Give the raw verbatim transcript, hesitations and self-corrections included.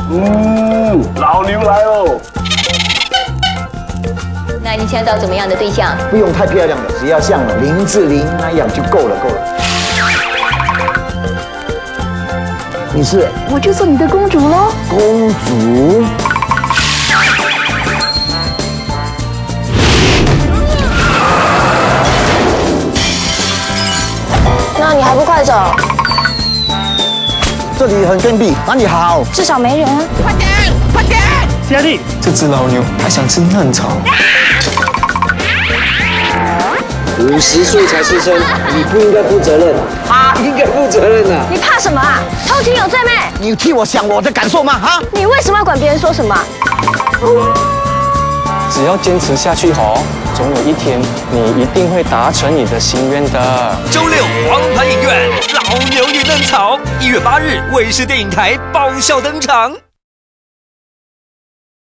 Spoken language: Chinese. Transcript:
嗯，老牛来喽。 那你想找怎么样的对象？ 不用太漂亮的，只要像林志玲那样就够了，够了。你是？ 我就做你的公主喽。 公主。 那你还不快走？ 这里很偏僻，哪里好？ 至少没人啊！ 快点，快点！ 佳丽，这只老牛还想吃嫩草。 五十岁才失身，你不应该负责任，他应该负责任啊！ 你怕什么啊？偷情有罪没？ 你替我想我的感受吗？哈？ 你为什么要管别人说什么？ 只要坚持下去吼，总有一天你一定会达成你的心愿的。 周六黄盘影院《老牛与嫩草》，一月八日卫视电影台爆笑登场。